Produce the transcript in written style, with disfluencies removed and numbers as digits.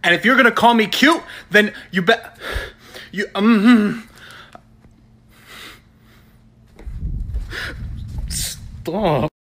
And if you're gonna call me cute, then you bet you Stop.